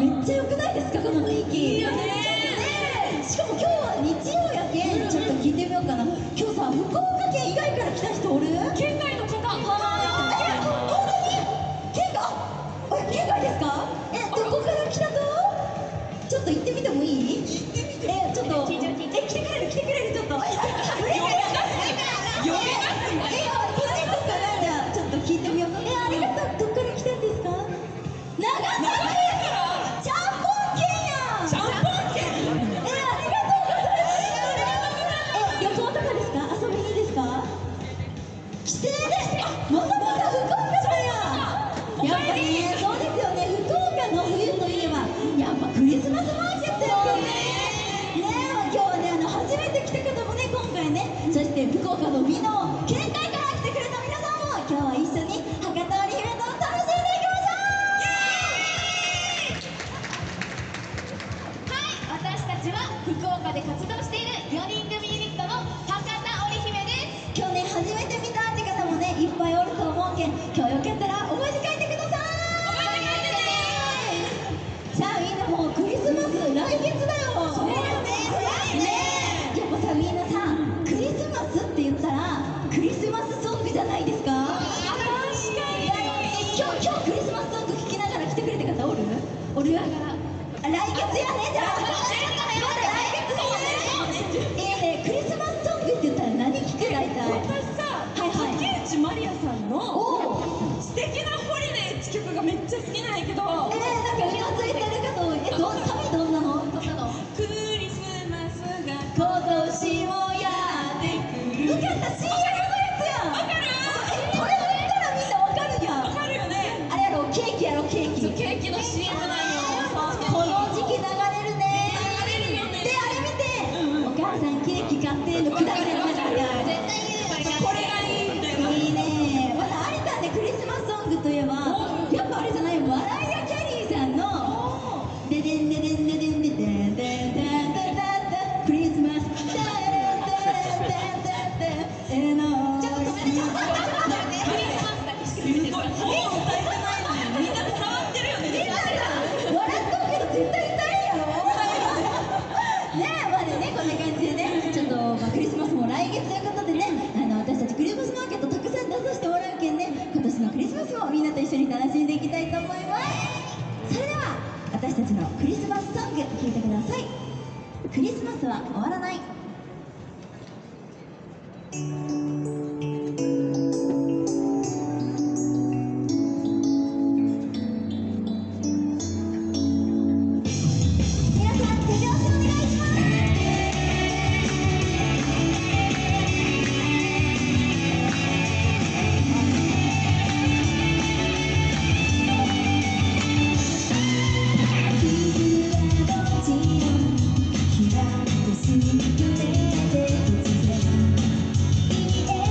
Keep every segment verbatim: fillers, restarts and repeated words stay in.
めっちゃ良くないですか、この雰囲気。いいよね。しかも今日は日曜やけん、ちょっと聞いてみようかな。今日さ、福岡県以外から来た人おる？県外の方。はい。え、本当に？県外？あ、県外ですか？え、どこから来たと？ちょっと行ってみてもいい？え、ちょっと、え、来てくれる来てくれるちょっと。呼び出す。呼び出す。え、こっちとかなんだ。ちょっと聞いてみよう。え、ありがとう。どこから来たんですか？長崎。ちゃんぽん県や。ちゃんぽん県。え、ありがとうございます。え、旅行とかですか？遊びにですか？帰省で。もともと福岡からや。やっぱね、そうですよね。福岡の冬といえばやっぱクリスマスマーケットですよね。ねえ、今日はね、あの初めて来た方もね、今回ね、そして福岡の美濃県外から来てくれた皆さんも今日は一緒に博多織姫と楽しんでいきましょう。はい、私たちは福岡で活動しているよにん組ユニットの博多織姫です。今日ね、初めて見たって方もね、いっぱいおると思うけん、今日よかったら覚えて帰ってください。覚えて帰ってね。さあみんな、もうクリスマス来月だよ。そうよね。ねえ、やっぱさ、みんなさ、クリスマスって言ったらクリスマスソングじゃないですか。確かに。今日今日クリスマスソング聴きながら来てくれた方おる？おる？来月やね。じゃあまだ来月だね。えー、クリスマスソングって言ったら何聴く？大体私さ、竹内まりやさんの「素敵なホリデー」って曲がめっちゃ好きなんやけど、えー、なんかうなずいてるけど、え、どサビどんなの？どんなの？クリスマスが今年もやってくる。受かった シーエム のやつやん。わかる？え、これ言ったらみんなわかるやん。わかるよね。あれやろ、ケーキやろ、ケーキ。ケーキの シーエム なんよ。この時期流れるね。流れるよね。で、あれ見て、お母さんケーキ買ってのくだりの中や。絶対言う。これがいいみたいな。いいね。また有田ね、クリスマスソングといえばやっぱあれじゃない、マライア・キャリーさんの「デデンデデンデデンデデンデンデンデンデンクリスマスデンデンデンデンデンデン」ちょっと止めて、ちょっと止めて、クリスマスだけしか見てない。もう歌えてないのにみんな伝わってるよね。みんな笑っとくけど絶対歌えんやろ。ねえ、まあね、こんな感じでね、ちょっと、まあ、クリスマスも来月ということでね、あの私たちクリスマスマーケットたくさん出させてもらうけんね、今年のクリスマスもみんなと一緒に楽しんでいきたいと思います。それでは私たちのクリスマスソング聴いてください。クリスマスは終わらない。「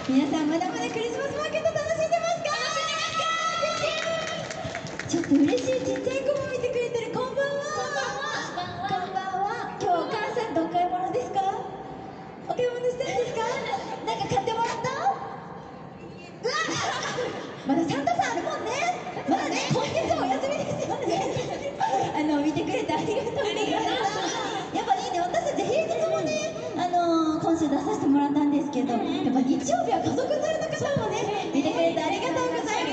皆さんまだまだクリスマスマーケット楽しんでますか？ちょっと嬉しいちっちゃい子も見てくれてる。こんばんは。こんばんは。今日お母さんとお買い物ですか？お買い物したんですか？なんか買ってもらった？うわまだサンタさんあるもんね。まだね、今月はお休みですよね。あの見てくれてありがとうございます。やっぱいいね、私たち平日もね、あのー、今週出させてもらったんですけど、やっぱ日曜日は家族連れの方もね見てくれてありがとうございます。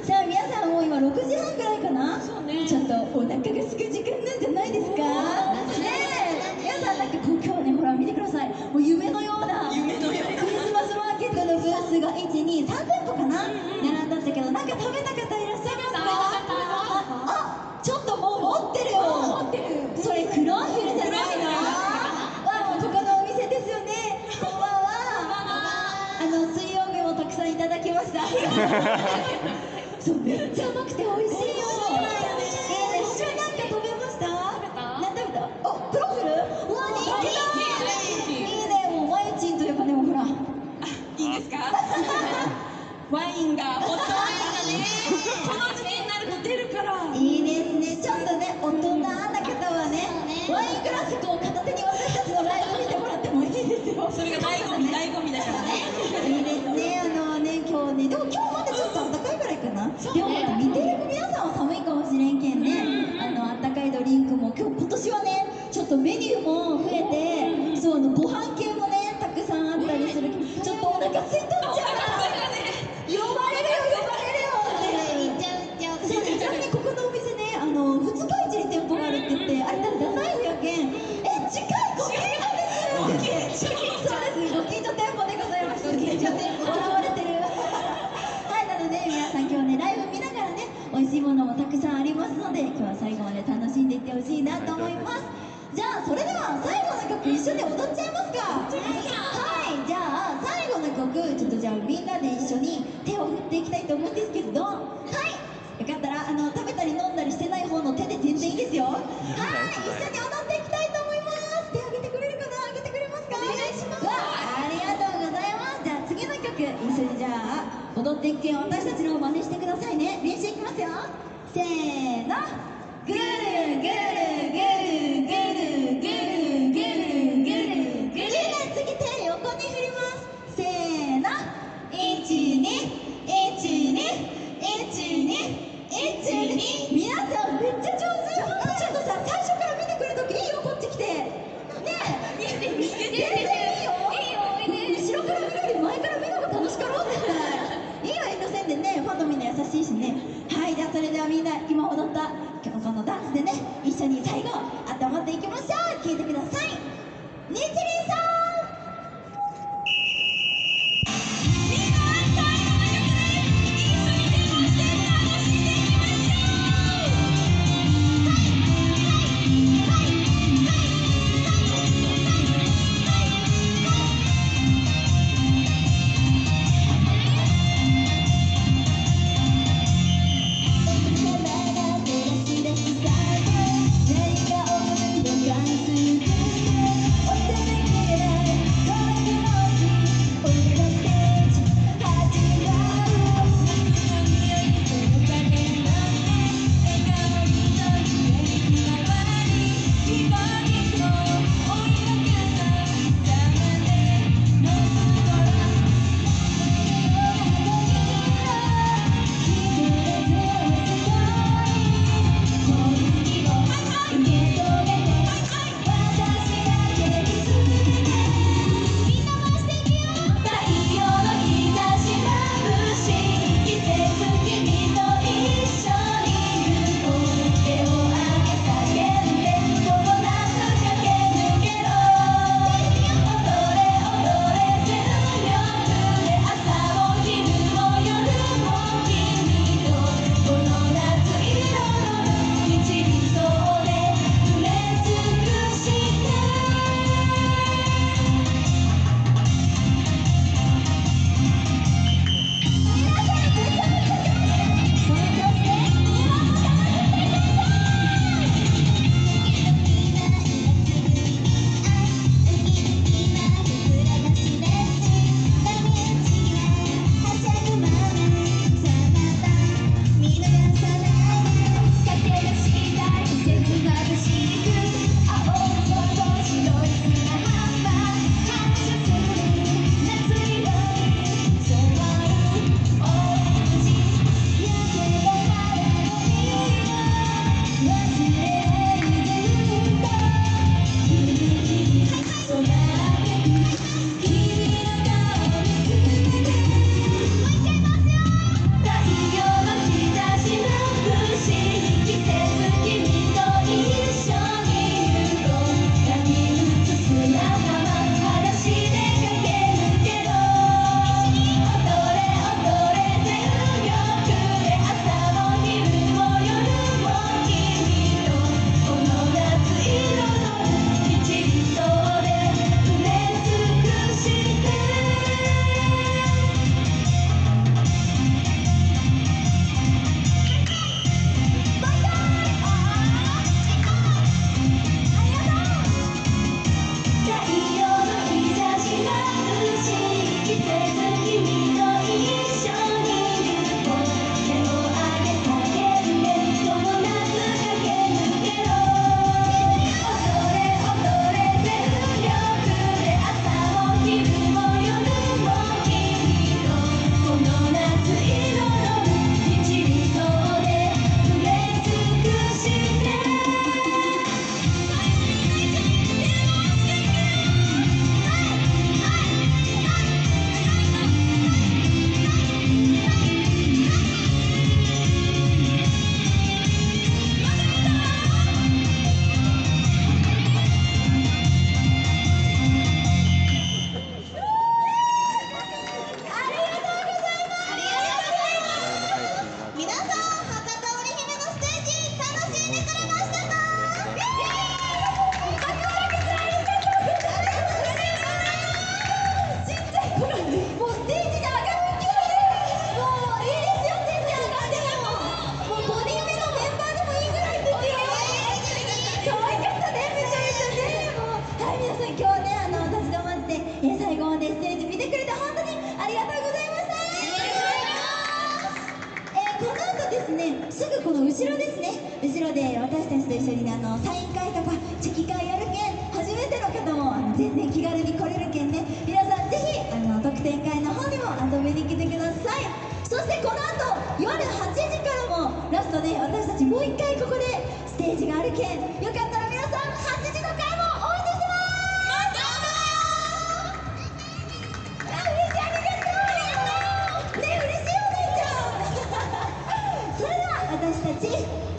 さあ皆さんもう今ろくじはんぐらいかな。ちょっとお腹がすく時間なんじゃないですかね。え皆さんなんかこう今日ね、ほら見てください、もう夢のような夢のようなクリスマスマーケットのブースがいちにさんてんぽかな並んだんだけど、なんか食べた方いらっしゃいますか？あ、ちょっともう持ってるよ。それクロンフィルじゃないの？わもうここのお店ですよね。こんばんは。あの水曜日もたくさんいただきました。そうめっちゃうまくて美味しいよ。えー、一緒になんか食べました？何食べた？お、クロンフィル？うわ人気だ。いいね、もうマユチンといえばね、もうほら。 いいですか？ワインが、ホットワインがね、この時期になると出るから。 いいですね、ちょっとね、大人な方はね、ワイングラスこう片手に私たちのライブ見てもらってもいいですよ。 それが醍醐味、醍醐味だからね。 いいですね、あのね、今日ね、でも今日までちょっと暖かいぐらいかな。でもまた見てる皆さんは寒いかもしれんけんね、あの暖かいドリンクも今日今年はね、ちょっとメニューも増えて、そうあのご飯系もね、たくさんあったりする。ちょっとお腹空いとっちゃうから。呼ばれるよ、呼ばれるよって。そうちなみにここのお店ね、あのふつかいちに店舗があるって言って、あれだダサいふやけん、え近いご近所です。そうです、ご近所店舗でございます。ご近所店舗笑われてる。はい、なので皆さん今日ねライブ見ながらね、美味しいものもたくさんありますので、今日は最後まで楽しんでいってほしいなと思います。じゃあそれでは最後の曲一緒に踊っちゃいますか？はい、じゃあ最後の曲ちょっとじゃあみんなで一緒に手を振っていきたいと思うんですけれど、はいよかったらあの食べたり飲んだりしてない方の手で全然いいですよ。はい一緒に踊っていきたいと思います。手挙げてくれるかな？挙げてくれますか？お願いします。ありがとうございます。じゃあ次の曲一緒にじゃあ踊っていくけん私たちのを真似してくださいね。練習いきますよ。せーの、ぐるぐるぐるぐるぐるぐるぐるぐる。次手横に振ります。せーの、いちにいちにいちにいちに。皆さんめっちゃ上手。ちょっとさ最初から見てくるときいいよ、こっち来てねえ。全然いいよ。後ろから見るより前から見るのが楽しかろう絶対。いいよ遠慮せんでね、ファンのみんな優しいしね。はい、じゃあそれではみんな今踊った今日このダンスでね一緒に最後温まっていきましょう。聴いてください。日輪さん。何かを感じてね、すぐこの後ろですね、後ろで私たちと一緒にね、あのサイン会とかチェキ会やるけん、初めての方もあの全然気軽に来れるけんね、皆さんぜひあの特典会の方にも遊びに来てください。そしてこの後夜はちじからもラストね、私たちもう一回ここでステージがあるけん、よかったら皆さんはちじの回もお待ちしてます。あ、嬉しい、ありがとうね、嬉しいお姉ちゃんそれでは私たち